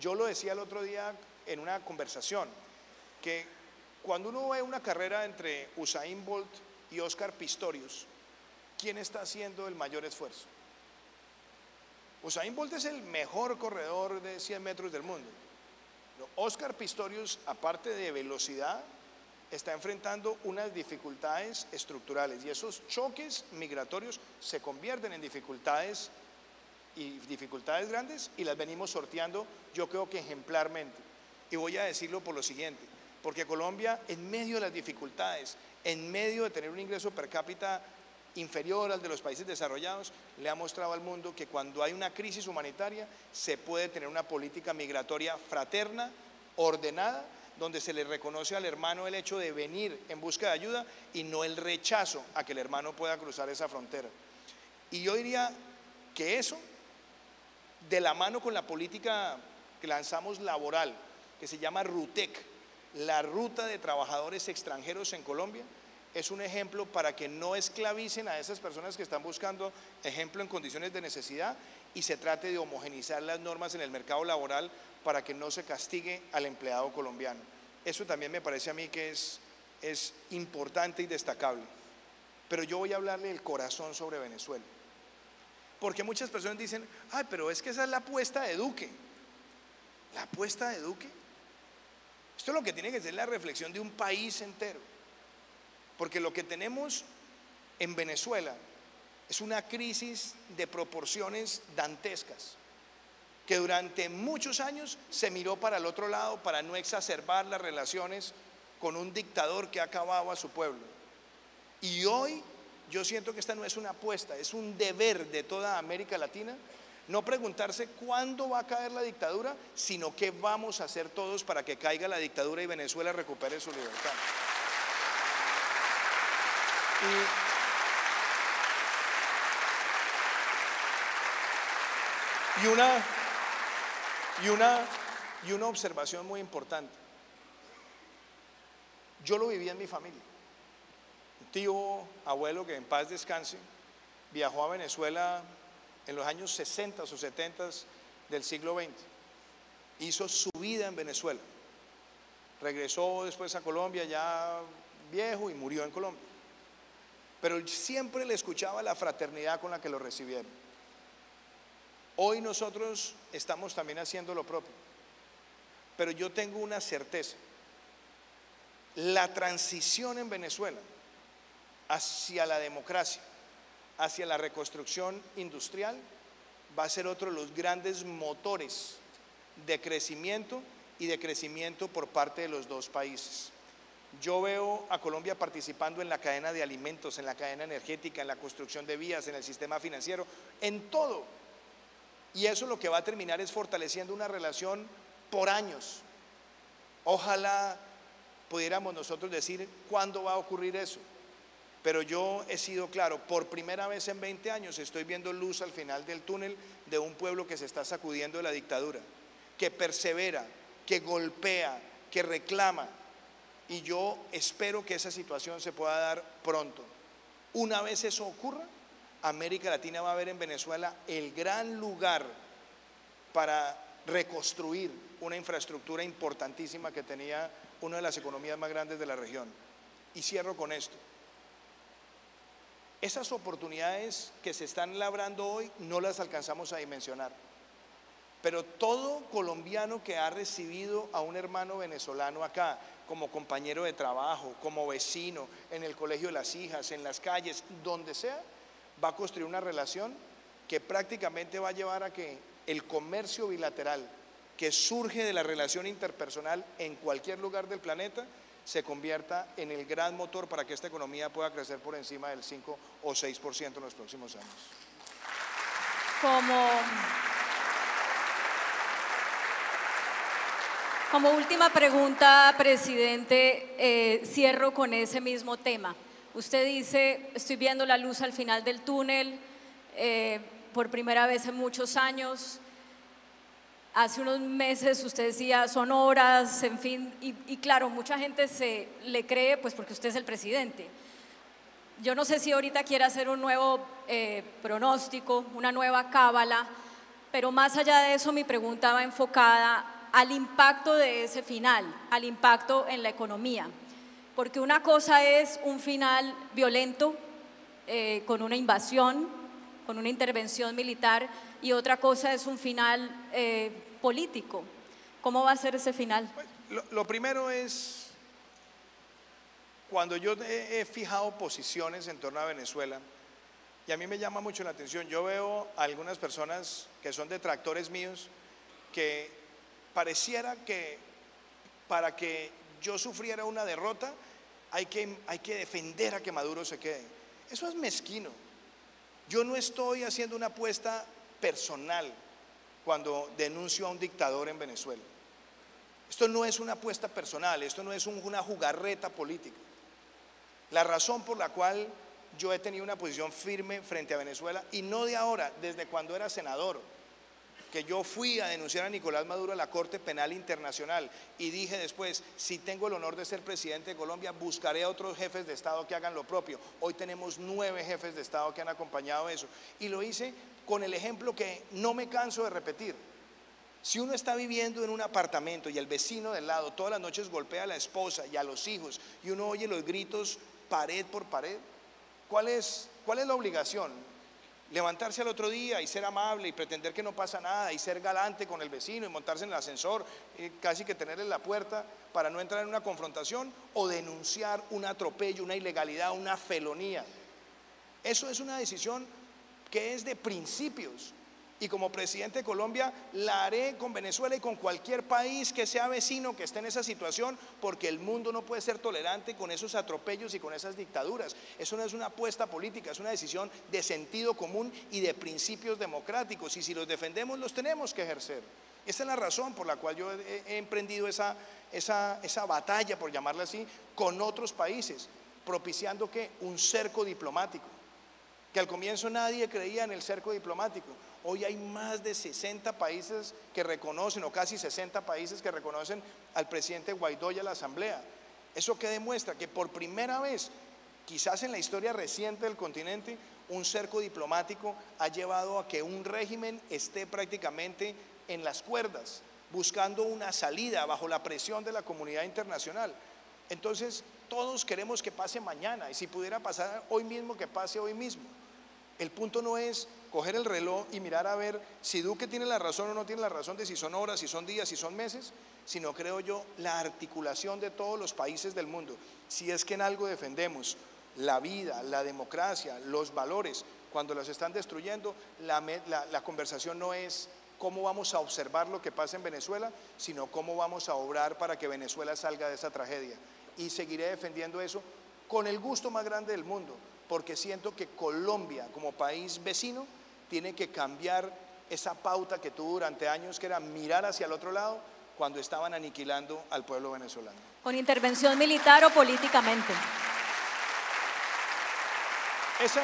yo lo decía el otro día en una conversación, que cuando uno ve una carrera entre Usain Bolt y Oscar Pistorius, ¿quién está haciendo el mayor esfuerzo? Usain Bolt es el mejor corredor de 100 metros del mundo. Oscar Pistorius, aparte de velocidad, está enfrentando unas dificultades estructurales, y esos choques migratorios se convierten en dificultades grandes, y las venimos sorteando, yo creo que ejemplarmente. Y voy a decirlo por lo siguiente, porque Colombia, en medio de las dificultades, en medio de tener un ingreso per cápita inferior al de los países desarrollados, le ha mostrado al mundo que cuando hay una crisis humanitaria se puede tener una política migratoria fraterna, ordenada, donde se le reconoce al hermano el hecho de venir en busca de ayuda y no el rechazo a que el hermano pueda cruzar esa frontera. Y yo diría que eso, de la mano con la política que lanzamos laboral, que se llama RUTEC, la ruta de trabajadores extranjeros en Colombia, es un ejemplo para que no esclavicen a esas personas que están buscando ejemplo en condiciones de necesidad, y se trate de homogeneizar las normas en el mercado laboral para que no se castigue al empleado colombiano. Eso también me parece a mí que es importante y destacable. Pero yo voy a hablarle del corazón sobre Venezuela, porque muchas personas dicen: ay, pero es que esa es la apuesta de Duque. ¿La apuesta de Duque? Esto es lo que tiene que ser la reflexión de un país entero, porque lo que tenemos en Venezuela es una crisis de proporciones dantescas, que durante muchos años se miró para el otro lado para no exacerbar las relaciones con un dictador que acababa a su pueblo. Y hoy yo siento que esta no es una apuesta, es un deber de toda América Latina, no preguntarse cuándo va a caer la dictadura, sino qué vamos a hacer todos para que caiga la dictadura y Venezuela recupere su libertad. Y una observación muy importante. Yo lo viví en mi familia. Un tío, abuelo, que en paz descanse, viajó a Venezuela en los años 60 o 70 del siglo XX. Hizo su vida en Venezuela. Regresó después a Colombia ya viejo y murió en Colombia. Pero siempre le escuchaba la fraternidad con la que lo recibieron. Hoy nosotros estamos también haciendo lo propio, pero yo tengo una certeza: la transición en Venezuela hacia la democracia, hacia la reconstrucción industrial, va a ser otro de los grandes motores de crecimiento, y de crecimiento por parte de los dos países. Yo veo a Colombia participando en la cadena de alimentos, en la cadena energética, en la construcción de vías, en el sistema financiero, en todo. Y eso lo que va a terminar es fortaleciendo una relación por años. Ojalá pudiéramos nosotros decir cuándo va a ocurrir eso. Pero yo he sido claro: por primera vez en 20 años estoy viendo luz al final del túnel de un pueblo que se está sacudiendo de la dictadura, que persevera, que golpea, que reclama. Y yo espero que esa situación se pueda dar pronto. Una vez eso ocurra, América Latina va a ver en Venezuela el gran lugar para reconstruir una infraestructura importantísima que tenía una de las economías más grandes de la región. Y cierro con esto: esas oportunidades que se están labrando hoy no las alcanzamos a dimensionar, pero todo colombiano que ha recibido a un hermano venezolano acá como compañero de trabajo, como vecino, en el colegio de las hijas, en las calles, donde sea, va a construir una relación que prácticamente va a llevar a que el comercio bilateral que surge de la relación interpersonal en cualquier lugar del planeta se convierta en el gran motor para que esta economía pueda crecer por encima del 5 o 6% en los próximos años. Como última pregunta, presidente, cierro con ese mismo tema. Usted dice: estoy viendo la luz al final del túnel, por primera vez en muchos años. Hace unos meses usted decía: son horas, en fin, y claro, mucha gente se le cree, pues porque usted es el presidente. Yo no sé si ahorita quiere hacer un nuevo pronóstico, una nueva cábala, pero más allá de eso, mi pregunta va enfocada al impacto de ese final, al impacto en la economía. Porque una cosa es un final violento, con una invasión, con una intervención militar, y otra cosa es un final político. ¿Cómo va a ser ese final? Lo primero es, cuando yo he fijado posiciones en torno a Venezuela, y a mí me llama mucho la atención, yo veo a algunas personas que son detractores míos, que pareciera que para que yo sufriera una derrota hay que defender a que Maduro se quede. Eso es mezquino. Yo no estoy haciendo una apuesta personal cuando denuncio a un dictador en Venezuela. Esto no es una apuesta personal, esto no es una jugarreta política. La razón por la cual yo he tenido una posición firme frente a Venezuela, y no de ahora, desde cuando era senador, que yo fui a denunciar a Nicolás Maduro a la Corte Penal Internacional y dije después, si tengo el honor de ser presidente de Colombia, buscaré a otros jefes de Estado que hagan lo propio. Hoy tenemos 9 jefes de Estado que han acompañado eso, y lo hice con el ejemplo que no me canso de repetir. Si uno está viviendo en un apartamento y el vecino del lado todas las noches golpea a la esposa y a los hijos, y uno oye los gritos pared por pared, ¿cuál es la obligación? Levantarse al otro día y ser amable y pretender que no pasa nada y ser galante con el vecino y montarse en el ascensor, casi que tenerle la puerta para no entrar en una confrontación, o denunciar un atropello, una ilegalidad, una felonía. Eso es una decisión que es de principios, y como presidente de Colombia la haré con Venezuela y con cualquier país que sea vecino que esté en esa situación, porque el mundo no puede ser tolerante con esos atropellos y con esas dictaduras. Eso no es una apuesta política, es una decisión de sentido común y de principios democráticos, y si los defendemos los tenemos que ejercer. Esta es la razón por la cual yo he emprendido esa batalla, por llamarla así, con otros países, propiciando que un cerco diplomático, que al comienzo nadie creía en el cerco diplomático. Hoy hay más de 60 países que reconocen, o casi 60 países que reconocen al presidente Guaidó y a la Asamblea. ¿Eso qué demuestra? Que por primera vez, quizás en la historia reciente del continente, un cerco diplomático ha llevado a que un régimen esté prácticamente en las cuerdas, buscando una salida bajo la presión de la comunidad internacional. Entonces, todos queremos que pase mañana, y si pudiera pasar hoy mismo, que pase hoy mismo. El punto no es coger el reloj y mirar a ver si Duque tiene la razón o no tiene la razón, de si son horas, si son días, si son meses, sino, creo yo, la articulación de todos los países del mundo. Si es que en algo defendemos la vida, la democracia, los valores, cuando los están destruyendo, la conversación no es cómo vamos a observar lo que pasa en Venezuela, sino cómo vamos a obrar para que Venezuela salga de esa tragedia. Y seguiré defendiendo eso con el gusto más grande del mundo, porque siento que Colombia, como país vecino, tiene que cambiar esa pauta que tuvo durante años, que era mirar hacia el otro lado cuando estaban aniquilando al pueblo venezolano. ¿Con intervención militar o políticamente? Esa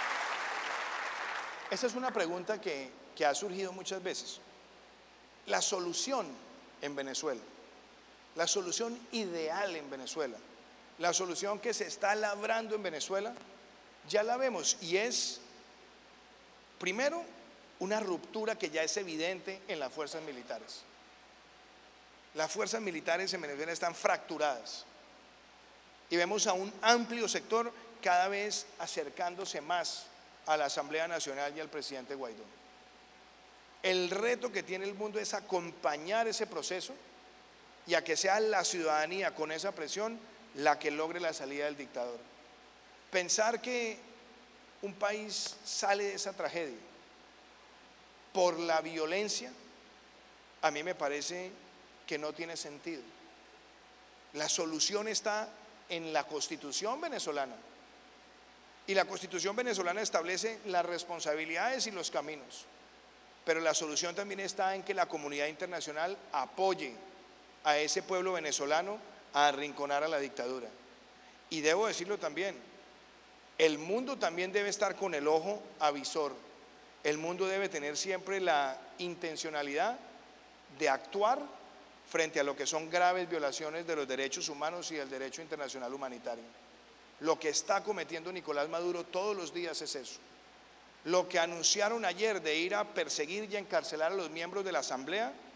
es una pregunta que ha surgido muchas veces. La solución en Venezuela, la solución ideal en Venezuela, la solución que se está labrando en Venezuela, ya la vemos, y es, primero, una ruptura que ya es evidente en las fuerzas militares. Las fuerzas militares en Venezuela están fracturadas, y vemos a un amplio sector cada vez acercándose más a la Asamblea Nacional y al presidente Guaidó. El reto que tiene el mundo es acompañar ese proceso y a que sea la ciudadanía, con esa presión, la que logre la salida del dictador. Pensar que un país sale de esa tragedia por la violencia, a mí me parece que no tiene sentido. La solución está en la Constitución venezolana, y la Constitución venezolana establece las responsabilidades y los caminos, pero la solución también está en que la comunidad internacional apoye a ese pueblo venezolano a arrinconar a la dictadura. Y debo decirlo también, el mundo también debe estar con el ojo avisor. El mundo debe tener siempre la intencionalidad de actuar frente a lo que son graves violaciones de los derechos humanos y del derecho internacional humanitario. Lo que está cometiendo Nicolás Maduro todos los días es eso. Lo que anunciaron ayer de ir a perseguir y encarcelar a los miembros de la Asamblea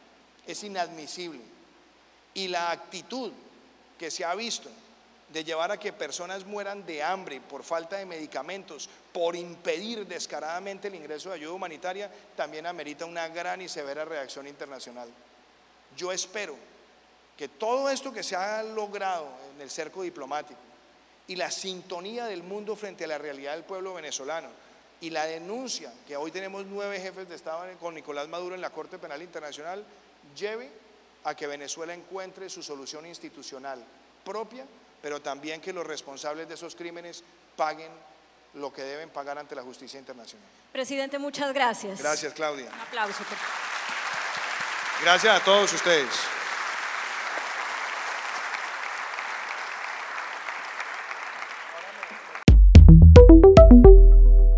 es inadmisible. Y la actitud que se ha visto de llevar a que personas mueran de hambre por falta de medicamentos, por impedir descaradamente el ingreso de ayuda humanitaria, también amerita una gran y severa reacción internacional. Yo espero que todo esto que se ha logrado en el cerco diplomático y la sintonía del mundo frente a la realidad del pueblo venezolano y la denuncia que hoy tenemos 9 jefes de Estado con Nicolás Maduro en la Corte Penal Internacional lleve a que Venezuela encuentre su solución institucional propia, pero también que los responsables de esos crímenes paguen lo que deben pagar ante la justicia internacional. Presidente, muchas gracias. Gracias, Claudia. Un aplauso. Gracias a todos ustedes.